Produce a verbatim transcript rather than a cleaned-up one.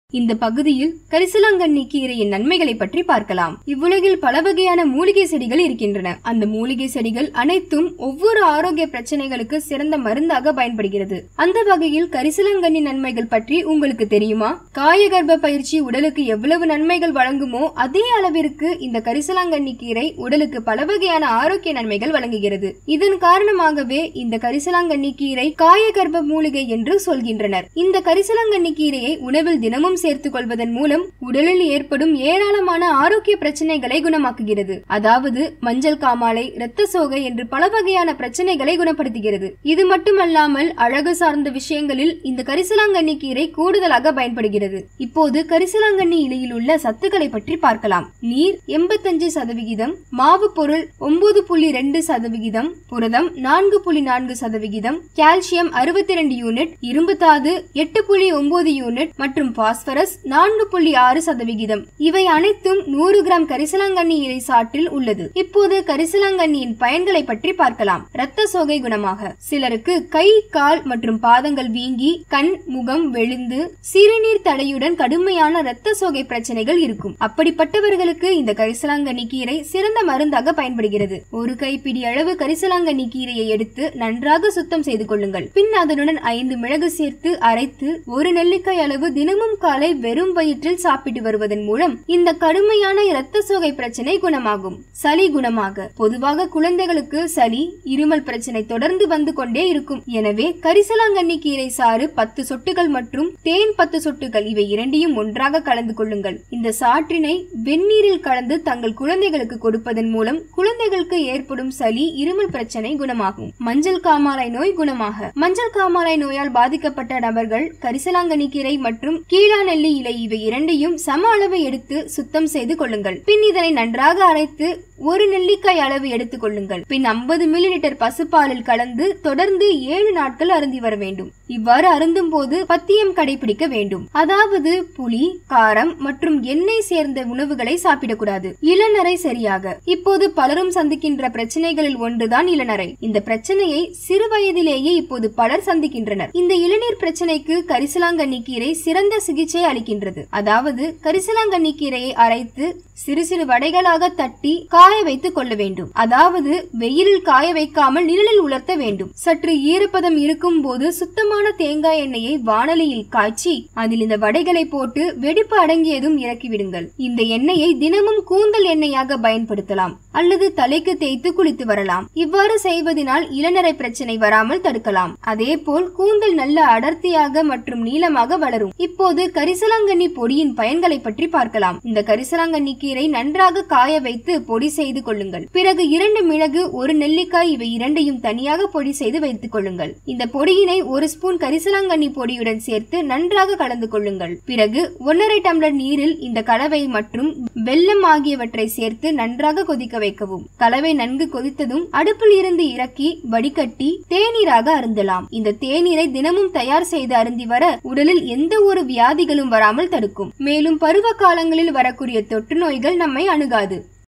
இந்த பகுதியில் கரிசலாங்கண்ணி கீரையின் நன்மைகளை பற்றி பார்க்கலாம். இவ்வுலகில் பல வகையான மூலிகை செடிகள் இருக்கின்றன. அந்த மூலிகை செடிகள் அனைத்தும் ஒவ்வொரு ஆரோக்கிய பிரச்சனைகளுக்கு சிறந்த மருந்தாக பயன்படுகிறது. அந்த வகையில் கரிசலாங்கண்ணி நன்மைகள் பற்றி உங்களுக்கு தெரியுமா? காயகர்ப்ப பயிற்சி உடலுக்கு எவ்வளவு நன்மைகள் வழங்குமோ அதே அளவிற்கு இந்த கரிசலாங்கண்ணி கீரை உடலுக்கு பல வகையான ஆரோக்கிய நன்மைகள் வழங்குகிறது. இதன் காரணமாகவே இந்த கரிசலாங்கண்ணி கீரை காயகர்ப்ப மூலிகை என்று சொல்கின்றனர். இந்த கரிசலாங்கண்ணி கீரையை உணவில் தினமும் சேர்த்துக் கொள்வதன் மூலம் உடலில் ஏற்படும் ஏராளமான ஆரோக்கிய பிரச்சனைகளை குணமாக்குகிறது. அதாவது மஞ்சள் காமாலை, இரத்த சோகை என்று பல வகையான பிரச்சனைகளை குணப்படுத்துகிறது. இது மட்டுமல்லாமல் அழகு சார்ந்த விஷயங்களில் இந்த கரிசலாங்கண்ணி கீரை கூடுதலாக பயன்படுகிறது. இப்போது கரிசலாங்கண்ணி இலையில் உள்ள சத்துக்களை பற்றி பார்க்கலாம். நீர் எண்பத்தஞ்சு சதவிகிதம், மாவு பொருள் ஒன்பது புள்ளி ரெண்டு சதவிகிதம், புரதம் நான்கு புள்ளி நான்கு சதவிகிதம், கால்சியம் அறுபத்தி இரண்டு யூனிட், இரும்பு தாது எட்டு புள்ளி ஒன்பது யூனிட் மற்றும் பாஸ்பரஸ் நான்கு புள்ளி ஆறு சதவிகிதம். இவை அனைத்தும் நூறு கிராம் கரிசலாங்கண்ணி இலை சாற்றில் உள்ளது. இப்போது கரிசலாங்கண்ணியின் பயன்களை பற்றி பார்க்கலாம். இரத்த சோகை குணமாக சிலருக்கு கை, கால் மற்றும் பாதங்கள் வீங்கி கண், முகம் வெளுந்து சிறுநீர் தடையுடன் கடுமையான இரத்த சோகை பிரச்சனைகள் இருக்கும். அப்படிப்பட்டவர்களுக்கு இந்த கரிசலாங்கண்ணி கீரை சிறந்த மருந்தாக பயன்படுகிறது. ஒரு கைப்பிடி அளவு கரிசலாங்கண்ணி கீரையை எடுத்து நன்றாக சுத்தம் செய்து கொள்ளுங்கள். பின் அதனுடன் ஐந்து மிளகு சேர்த்து அரைத்து ஒரு நெல்லிக்காய் அளவு தினமும் காலை வெறும் வயிற்றில் சாப்பிட்டு வருவதன் மூலம் இந்த கடுமையான இரத்த சோகை பிரச்சனை குணமாகும். சளி குணமாக பொதுவாக குழந்தைகளுக்கு சளி, இருமல் பிரச்சனை தொடர்ந்து வந்து கொண்டே இருக்கும். எனவே கரிசலாங்கண்ணி கீரை சாறு பத்து சொட்டுகள் மற்றும் தேன் பத்து சொட்டுகள் இவை இரண்டையும் ஒன்றாக கலந்து கொள்ளுங்கள். இந்த சாற்றினை வெந்நீரில் கலந்து தங்கள் குழந்தைகளுக்கு கொடுப்பதன் மூலம் குழந்தைகளுக்கு ஏற்படும் சளி, இருமல் பிரச்சனை குணமாகும். மஞ்சள் காமாலை நோய் குணமாக மஞ்சள் காமாலை நோயால் பாதிக்கப்பட்ட நபர்கள் கரிசலாங்கண்ணி கீரை மற்றும் கீழா நெல்லி இலை இவை இரண்டையும் சம அளவு எடுத்து சுத்தம் செய்து கொள்ளுங்கள். பின் இதனை நன்றாக அரைத்து ஒரு நெல்லிக்காய் அளவு எடுத்துக் கொள்ளுங்கள். பின் ஐம்பது மில்லி லிட்டர் பசுப்பாலில் கலந்து தொடர்ந்து ஏழு நாட்கள் அருந்தி வர வேண்டும். இவ்வாறு அருந்தும் போது பத்தியம் கடைபிடிக்க வேண்டும். அதாவது புளி, காரம் மற்றும் எண்ணெய் சேர்ந்த உணவுகளை சாப்பிடக்கூடாது. இளநரை சரியாக இப்போது பலரும் சந்திக்கின்ற பிரச்சனைகளில் ஒன்றுதான் இளநரை. இந்த பிரச்சனையை சிறு வயதிலேயே இப்போது பலர் சந்திக்கின்றனர். இந்த இளநீர் பிரச்சனைக்கு கரிசலாங்கண்ணி கீரை சிறந்த சிகிச்சை அளிக்கின்றது. அதாவது கரிசலாங்கண்ணி கீரையை அரைத்து சிறு சிறு வடைகளாக தட்டி காய வைத்துக் கொள்ள வேண்டும். அதாவது வெயிலில் காய வைக்காமல் நிழலில் உலர்த்த வேண்டும். சற்று ஈரப்பதம் இருக்கும் போது சுத்தமான தேங்காய் எண்ணெயை வாணலியில் காய்ச்சி அதில் இந்த வடைகளை போட்டு வெடிப்பு அடங்கியதும் இறக்கிவிடுங்கள். இந்த எண்ணெயை தினமும் கூந்தல் எண்ணெயாக பயன்படுத்தலாம் அல்லது தலைக்கு தேய்த்து குளித்து வரலாம். இவ்வாறு செய்வதனால் இளநரை பிரச்சனை வராமல் தடுக்கலாம். அதே போல் கூந்தல் நல்ல அடர்த்தியாக மற்றும் நீளமாக வளரும். இப்போது கரிசலாங்கண்ணி பொடியின் பயன்களை பற்றி பார்க்கலாம். இந்த கரிசலாங்கண்ணி கீரை நன்றாக காய வைத்து பொடி செய்து கொள்ளுங்கள். பிறகு இரண்டு மிளகு, ஒரு நெல்லிக்காய் இவை இரண்டையும் தனியாக பொடி செய்து வைத்துக் கொள்ளுங்கள். இந்த பொடியினை ஒரு ஸ்பூன் கரிசலாங்கண்ணி பொடியுடன் சேர்த்து நன்றாக கலந்து கொள்ளுங்கள். பிறகு ஒன்றரை டம்ளர் நீரில் இந்த கலவை மற்றும் வெல்லம் ஆகியவற்றை சேர்த்து நன்றாக கொதிக்க வைக்கவும். கலவை நன்கு கொதித்ததும் அடுப்பில் இருந்து இறக்கி வடிகட்டி தேநீராக அருந்தலாம். இந்த தேநீரை தினமும் தயார் செய்து அருந்தி வர உடலில் எந்த ஒரு வியாதிகளும் வராமல் தடுக்கும். மேலும் பருவ காலங்களில் வரக்கூடிய தொற்று நோய்கள் நம்மை அணுகாது.